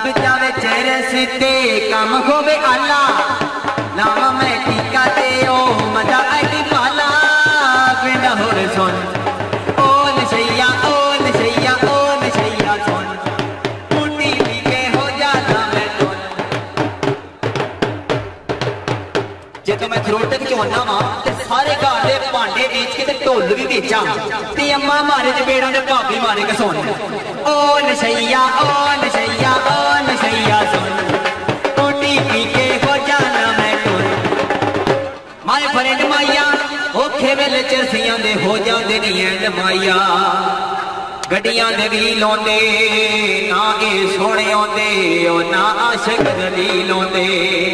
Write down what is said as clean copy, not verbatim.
जावे चेहरे सीते कम होवे आला नाम मैं टीका ते ओ मजा आई पाला बिना होर सुन ओ नशैया सुन बूटी पी के हो जाता मैं टोन जे तो मैं खरोटे क्यों ना वा सारे घर दे भांडे बेच के ढोल भी बेचा ते अम्मा मारे ते बेड़ों दे भाभी मारे के सोन ओ नशैया सुन बूटी पी के हो जाना मैं टोन माए फ्रेंड माइया औखे वेले चरसियां दे हो जांदे नी एंड माइया गड्डियां दे भी लाउंदे ना ए सोहणे आउंदे ओ ना आशिक दलील आउंदे